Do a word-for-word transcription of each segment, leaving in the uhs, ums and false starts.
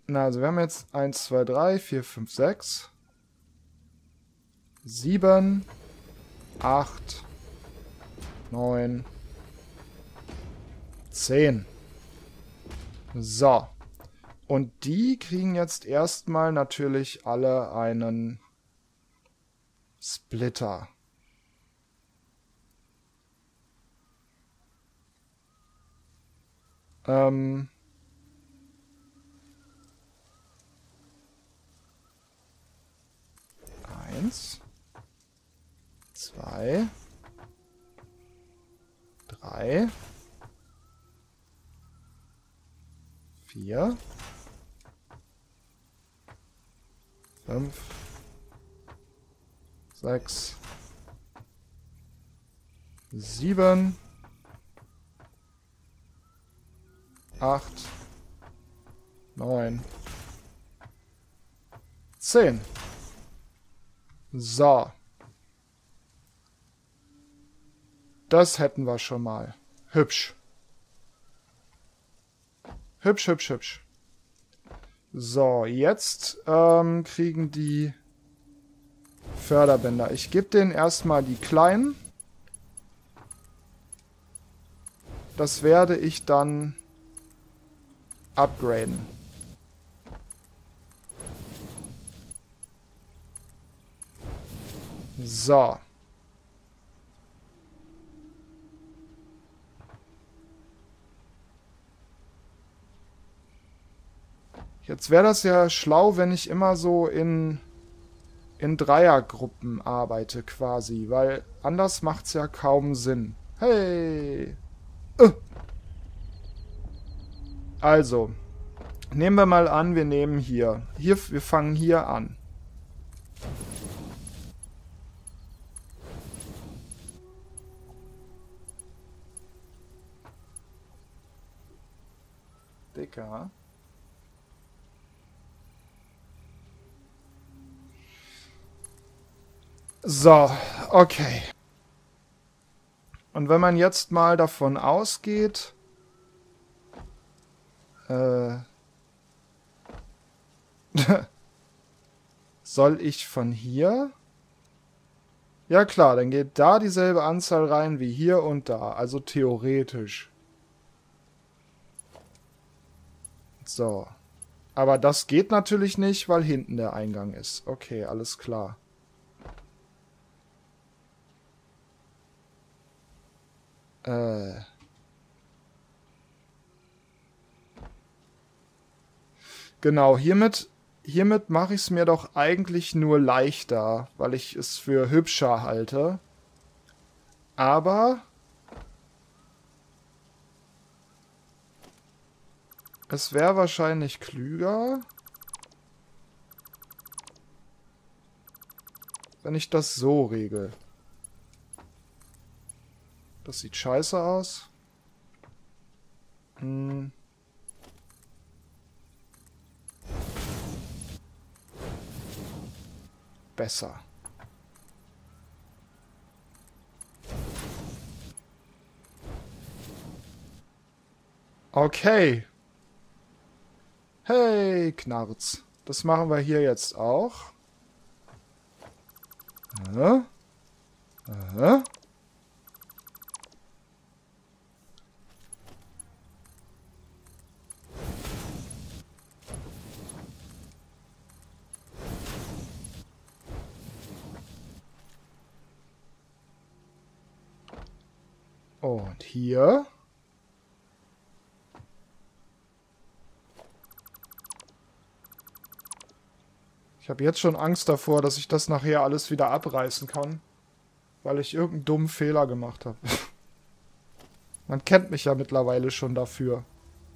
Na, also wir haben jetzt eins, zwei, drei, vier, fünf, sechs, sieben, acht, neun, zehn. So. Und die kriegen jetzt erstmal natürlich alle einen Splitter. Ähm... Eins, zwei, drei, vier, fünf, sechs, sieben, acht, neun, zehn. So. Das hätten wir schon mal. Hübsch. Hübsch, hübsch, hübsch. So, jetzt ähm, kriegen die Förderbänder. Ich gebe denen erstmal die kleinen. Das werde ich dann upgraden. So. Jetzt wäre das ja schlau, wenn ich immer so in, in Dreiergruppen arbeite quasi, weil anders macht es ja kaum Sinn. Hey! Äh. Also, nehmen wir mal an, wir nehmen hier. hier. Wir fangen hier an. Dicker. So, okay. Und wenn man jetzt mal davon ausgeht, äh, soll ich von hier? Ja klar, dann geht da dieselbe Anzahl rein wie hier und da, also theoretisch. So. Aber das geht natürlich nicht, weil hinten der Eingang ist. Okay, alles klar. Äh. Genau, hiermit, hiermit mache ich es mir doch eigentlich nur leichter, weil ich es für hübscher halte. Aber es wäre wahrscheinlich klüger, wenn ich das so regel. Das sieht scheiße aus. Hm. Besser. Okay. Hey, Knarz. Das machen wir hier jetzt auch. Aha. Aha. Und hier. Ich habe jetzt schon Angst davor, dass ich das nachher alles wieder abreißen kann, weil ich irgendeinen dummen Fehler gemacht habe. Man kennt mich ja mittlerweile schon dafür.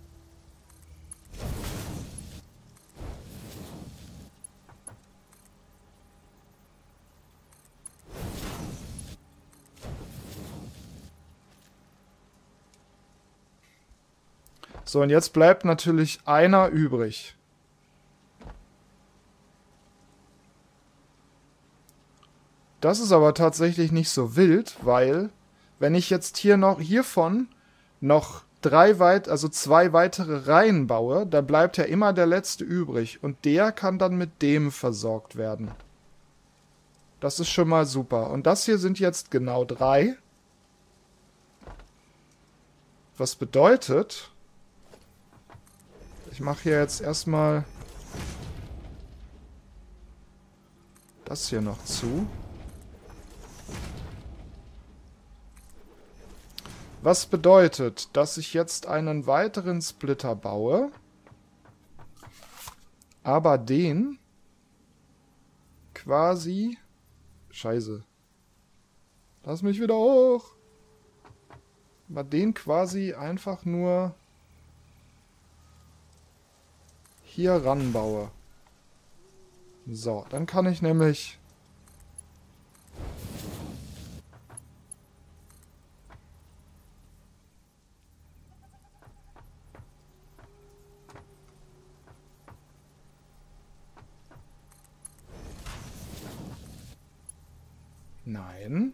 So, und jetzt bleibt natürlich einer übrig. Das ist aber tatsächlich nicht so wild, weil wenn ich jetzt hier noch hiervon noch drei weit, also zwei weitere Reihen baue, da bleibt ja immer der letzte übrig. Und der kann dann mit dem versorgt werden. Das ist schon mal super. Und das hier sind jetzt genau drei. Was bedeutet, ich mache hier jetzt erstmal das hier noch zu. Was bedeutet, dass ich jetzt einen weiteren Splitter baue, aber den quasi... Scheiße. Lass mich wieder hoch. Aber den quasi einfach nur hier ranbaue. So, dann kann ich nämlich... Nein.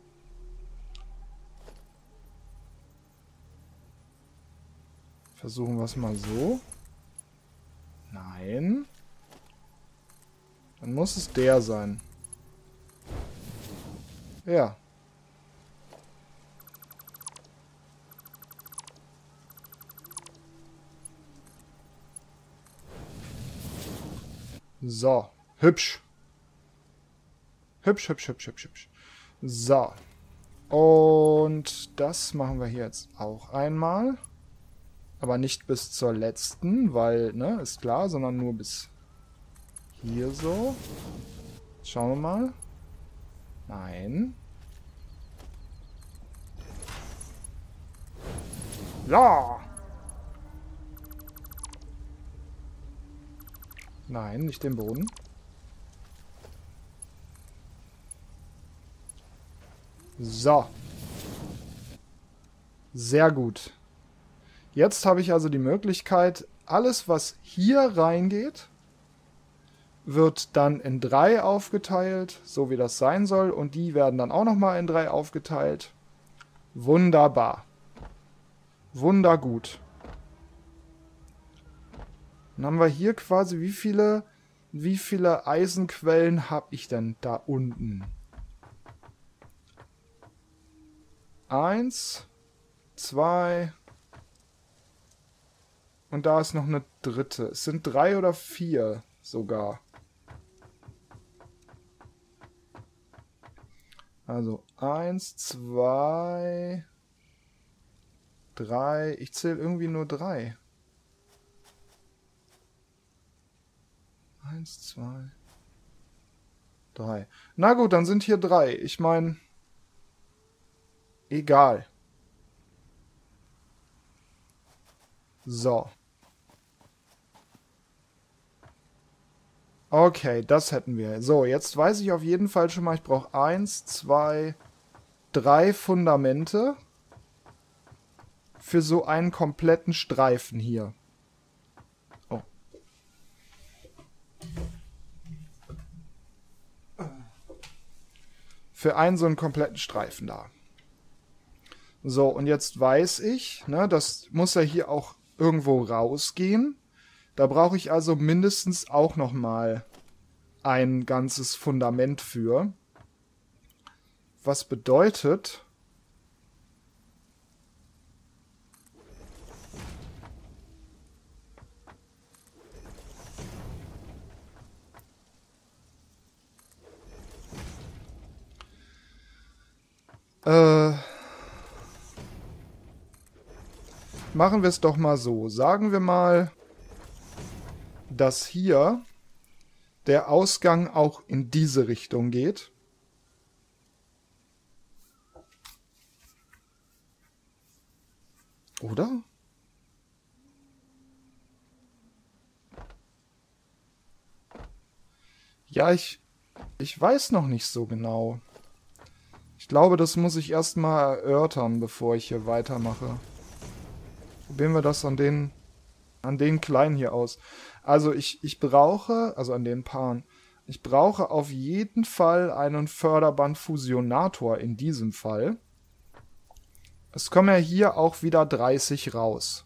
Versuchen wir es mal so. Nein. Dann muss es der sein. Ja. So. Hübsch. Hübsch, hübsch, hübsch, hübsch, hübsch. So. Und das machen wir hier jetzt auch einmal. Aber nicht bis zur letzten, weil, ne, ist klar, sondern nur bis hier so. Schauen wir mal. Nein. Ja! Nein, nicht den Boden. So. Sehr gut. Jetzt habe ich also die Möglichkeit, alles, was hier reingeht, wird dann in drei aufgeteilt, so wie das sein soll. Und die werden dann auch nochmal in drei aufgeteilt. Wunderbar. Wundergut. Dann haben wir hier quasi, wie viele, wie viele Eisenquellen habe ich denn da unten? Eins, zwei... Und da ist noch eine dritte. Es sind drei oder vier sogar. Also eins, zwei, drei. Ich zähle irgendwie nur drei. Eins, zwei, drei. Na gut, dann sind hier drei. Ich meine, egal. So. Okay, das hätten wir. So, jetzt weiß ich auf jeden Fall schon mal, ich brauche eins, zwei, drei Fundamente für so einen kompletten Streifen hier. Oh. Für einen so einen kompletten Streifen da. So, und jetzt weiß ich, ne, das muss ja hier auch irgendwo rausgehen. Da brauche ich also mindestens auch noch mal ein ganzes Fundament für. Was bedeutet, äh, machen wir es doch mal so. Sagen wir mal, dass hier der Ausgang auch in diese Richtung geht. Oder? Ja, ich, ich weiß noch nicht so genau. Ich glaube, das muss ich erstmal erörtern, bevor ich hier weitermache. Probieren wir das an den, an den Kleinen hier aus. Also ich, ich brauche, also an den Paaren, ich brauche auf jeden Fall einen Förderband-Fusionator in diesem Fall. Es kommen ja hier auch wieder dreißig raus.